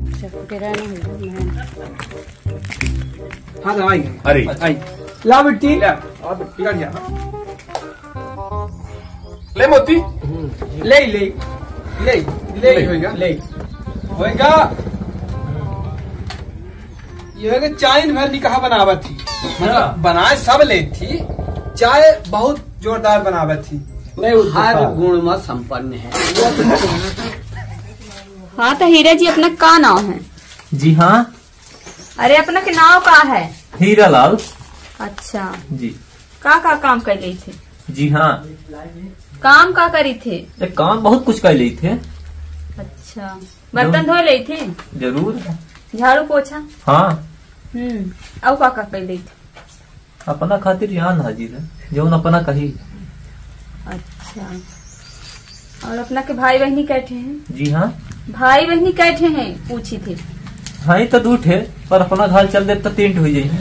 हाँ आई अरे आई ला बिट्टी ले मोती ले ले ले ले होएगा ले होएगा ये है कि चाय भर निकाह बनावत थी, मतलब बनाए सब ले थी, चाय बहुत जोरदार बनावत थी, हर गुण में संपन्न है। हाँ तो हीरा जी अपना का नाम है? जी हाँ। अरे अपना के नाम का है? हीरा लाल। अच्छा जी। का काम कर रही थे? जी हाँ। काम का करी थे? काम बहुत कुछ कर ली थे। अच्छा बर्तन धो ले थे? जरूर। झाड़ू पोछा? हाँ। अब का कर रही थे? अपना खातिर यहाँ हाजिर है जो अपना कही। अच्छा और अपना के भाई बहनी कैठे हैं? जी हाँ। भाई बहनी कैठे हैं पूछी थी? हाँ तो 2 ठे पर अपना घर चल दे तो 3 हो जाये।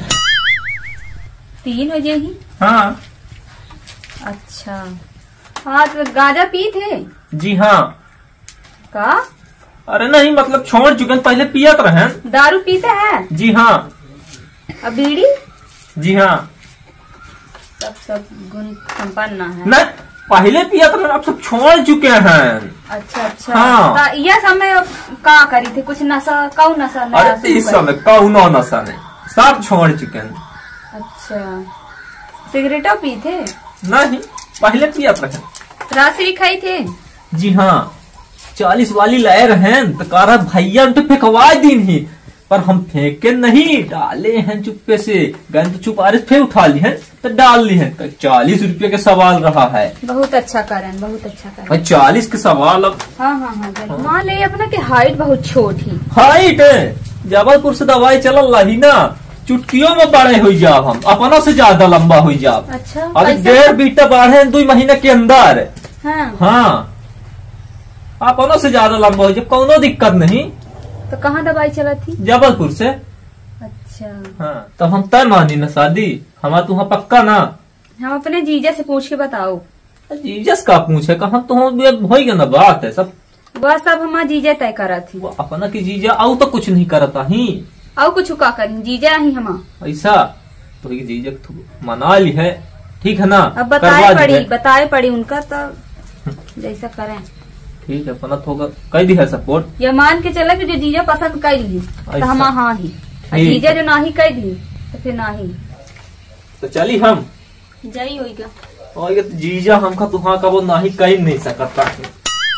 3 हो जाये? हाँ। अच्छा हाँ तो गांजा पी थे? जी हाँ। का? अरे नहीं मतलब छोड़ चुके पहले पिया तो रहे। दारू पीते हैं? जी हाँ। अब बीड़ी? जी हाँ। सब गुण संपन्न है। नहीं पहले पिया तो अब सब छोड़ चुके हैं। अच्छा हाँ। यह समय का करी थे? कुछ नशा काऊ नशा? अरे इस समय काऊ नशा नहीं, सब छोड़ चुके हैं। अच्छा सिगरेटो पी थे? नहीं पहले पिया रहे। राशि खाई थे? जी हाँ 40 वाली लाए रहे तो कारा भैया उनके फेंकवा दिन ही, पर हम फेंके नहीं, डाले हैं चुप्पे से। गए तो चुपारे फिर उठा ली है तो डाल ली है। तो 40 रुपये का सवाल रहा है। बहुत अच्छा करें, बहुत अच्छा करें। 40 के सवाल अब। हाँ मान ले अपना के हाइट बहुत छोटी। हाइट जबलपुर से दवाई चल रही ना, चुटकियों में बड़े हो जाओ, हम अपनों से ज्यादा लंबा हो जाओ। अच्छा अभी 1.5 बीटा बढ़े 2 महीने के अंदर। हाँ अपनों से ज्यादा लंबा हो जाए, कोनो दिक्कत नहीं। तो कहाँ दवाई चला थी? जबलपुर से। अच्छा हाँ तो हम तय मानी ना शादी हमारा तुहा पक्का ना। हम अपने जीजा से पूछ के बताओ। जीजस का पूछे कहा तो हो गया ना बात है सब। वह सब हमारा जीजा तय करा थी। वो अपना की जीजा आऊ तो कुछ नहीं करता ही। आऊ कुछ का करी जीजा ही हम ऐसा तो जीजा मना ली है, ठीक है ना? अब बताए पड़ी उनका तो जैसा करें। ठीक है अपना होगा कह दी है सपोर्ट। ये मान के चला कि जो जीजा पसंद कर ली तो हम हाँ ही, जीजा जो नाही कर दी तो फिर नाही। तो चली हम जाई होगा और ये जीजा हमका तुहा का वो नाही कह नहीं सकता है।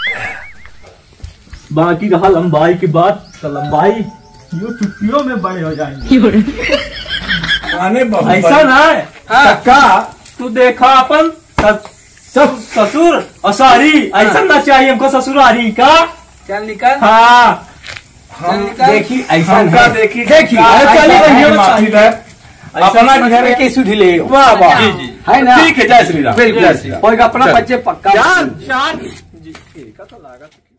बाकी रहा लंबाई की बात तो लंबाई यूं चुटकियों में बड़े हो जाएंगे। ऐसा ना है हाँ। तू देखा अपन सब ससुर और सारी ऐसा ना चाहिए हमको ससुरारी का। चल निकल। हाँ हम देखी ऐसा देखी अपना घर के सुधिले। वाह वाह है ना? ठीक है जय श्री राम। बिल्कुल अपना बच्चे पक्का। शान जी का तो लागत।